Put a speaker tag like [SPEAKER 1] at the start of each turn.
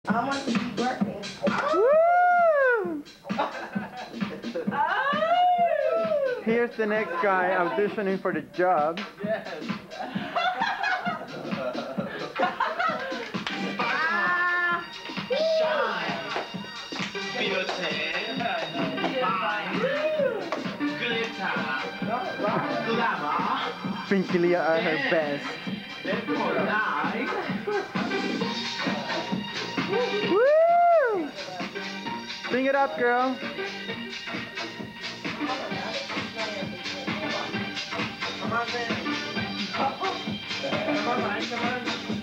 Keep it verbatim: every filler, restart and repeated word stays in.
[SPEAKER 1] I want to be working.
[SPEAKER 2] Woo! Here's the next guy auditioning for the job.
[SPEAKER 3] Yes. Shine. Beauty. Fine. Glitter. Glamour.
[SPEAKER 2] Pinky Leah are her best.
[SPEAKER 3] Nice.
[SPEAKER 2] Woo! Sing it up, girl.
[SPEAKER 3] Come on, man. Come on, man. Come on.